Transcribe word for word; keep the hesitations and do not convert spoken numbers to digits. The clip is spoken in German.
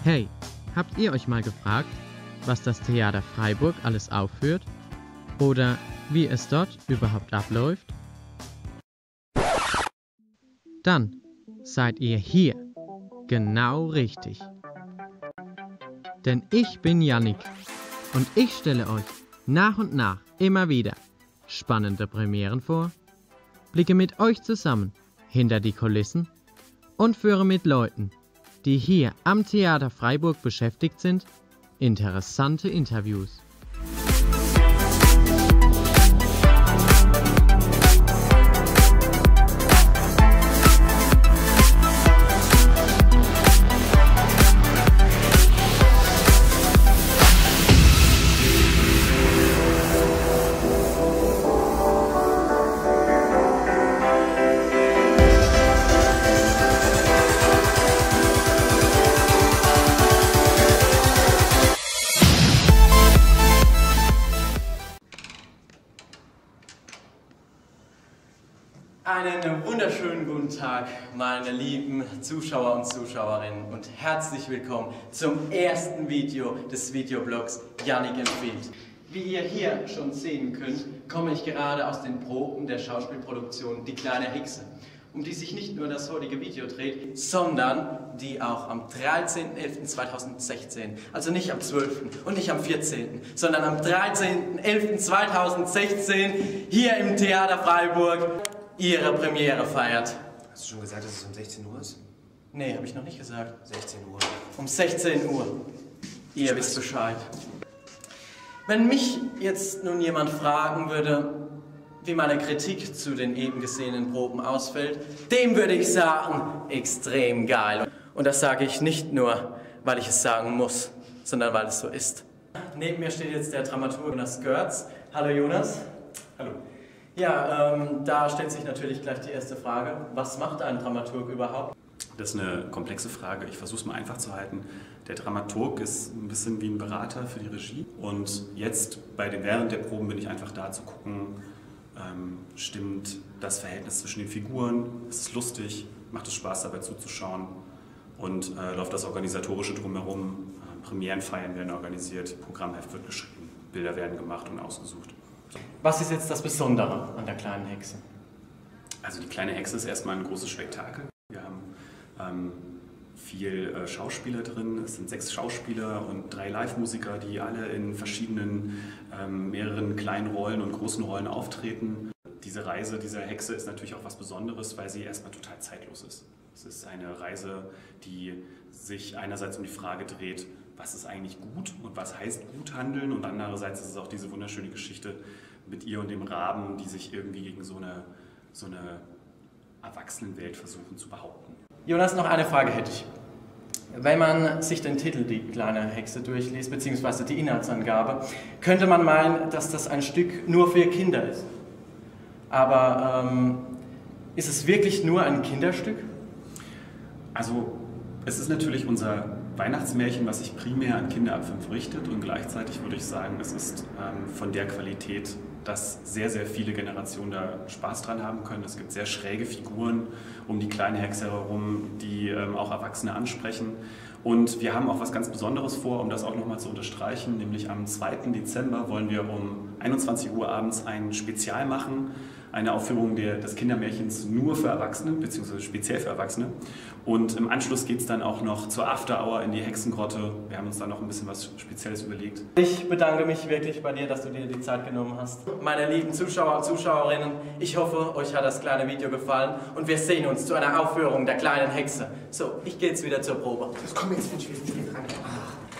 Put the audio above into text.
Hey, habt ihr euch mal gefragt, was das Theater Freiburg alles aufführt? Oder wie es dort überhaupt abläuft? Dann seid ihr hier genau richtig. Denn ich bin Yannick und ich stelle euch nach und nach immer wieder spannende Premieren vor, blicke mit euch zusammen hinter die Kulissen und führe mit Leuten, die hier am Theater Freiburg beschäftigt sind, interessante Interviews. Einen wunderschönen guten Tag, meine lieben Zuschauer und Zuschauerinnen, und herzlich willkommen zum ersten Video des Videoblogs Yannick empfiehlt. Wie ihr hier schon sehen könnt, komme ich gerade aus den Proben der Schauspielproduktion Die kleine Hexe, um die sich nicht nur das heutige Video dreht, sondern die auch am dreizehnten elften zweitausendsechzehn, also nicht am zwölften und nicht am vierzehnten, sondern am dreizehnten elften zweitausendsechzehn hier im Theater Freiburg ihre Premiere feiert. Hast du schon gesagt, dass es um sechzehn Uhr ist? Nee, habe ich noch nicht gesagt. sechzehn Uhr. Um sechzehn Uhr. Ihr wisst Bescheid. Wenn mich jetzt nun jemand fragen würde, wie meine Kritik zu den eben gesehenen Proben ausfällt, dem würde ich sagen, extrem geil. Und das sage ich nicht nur, weil ich es sagen muss, sondern weil es so ist. Neben mir steht jetzt der Dramaturg Jonas Görz. Hallo Jonas. Hallo. Ja, ähm, da stellt sich natürlich gleich die erste Frage. Was macht ein Dramaturg überhaupt? Das ist eine komplexe Frage. Ich versuche es mal einfach zu halten. Der Dramaturg ist ein bisschen wie ein Berater für die Regie. Und jetzt, bei den, während der Proben, bin ich einfach da zu gucken, ähm, stimmt das Verhältnis zwischen den Figuren, ist es lustig, macht es Spaß dabei zuzuschauen und äh, läuft das Organisatorische drumherum. Äh, Premierenfeiern werden organisiert, Programmheft wird geschrieben, Bilder werden gemacht und ausgesucht. Was ist jetzt das Besondere an der kleinen Hexe? Also die kleine Hexe ist erstmal ein großes Spektakel. Wir haben ähm, viel äh, Schauspieler drin. Es sind sechs Schauspieler und drei Live-Musiker, die alle in verschiedenen, ähm, mehreren kleinen Rollen und großen Rollen auftreten. Diese Reise dieser Hexe ist natürlich auch was Besonderes, weil sie erstmal total zeitlos ist. Es ist eine Reise, die sich einerseits um die Frage dreht, was ist eigentlich gut und was heißt gut handeln, und andererseits ist es auch diese wunderschöne Geschichte mit ihr und dem Raben, die sich irgendwie gegen so eine, so eine Erwachsenenwelt versuchen zu behaupten. Jonas, noch eine Frage hätte ich. Wenn man sich den Titel Die kleine Hexe durchliest, beziehungsweise die Inhaltsangabe, könnte man meinen, dass das ein Stück nur für Kinder ist. Aber ähm, ist es wirklich nur ein Kinderstück? Also es ist natürlich unser Weihnachtsmärchen, was sich primär an Kinder ab fünf richtet, und gleichzeitig würde ich sagen, es ist ähm, von der Qualität, dass sehr, sehr viele Generationen da Spaß dran haben können. Es gibt sehr schräge Figuren um die kleine Hexe herum, die ähm, auch Erwachsene ansprechen. Und wir haben auch was ganz Besonderes vor, um das auch nochmal zu unterstreichen, nämlich am zweiten Dezember wollen wir um einundzwanzig Uhr abends ein Spezial machen, eine Aufführung der, des Kindermärchens nur für Erwachsene, beziehungsweise speziell für Erwachsene. Und im Anschluss geht es dann auch noch zur After Hour in die Hexengrotte. Wir haben uns da noch ein bisschen was Spezielles überlegt. Ich bedanke mich wirklich bei dir, dass du dir die Zeit genommen hast. Meine lieben Zuschauer und Zuschauerinnen, ich hoffe, euch hat das kleine Video gefallen und wir sehen uns zu einer Aufführung der kleinen Hexe. So, ich gehe jetzt wieder zur Probe. Das kommt jetzt, Mensch, wir sind hier dran. Ach.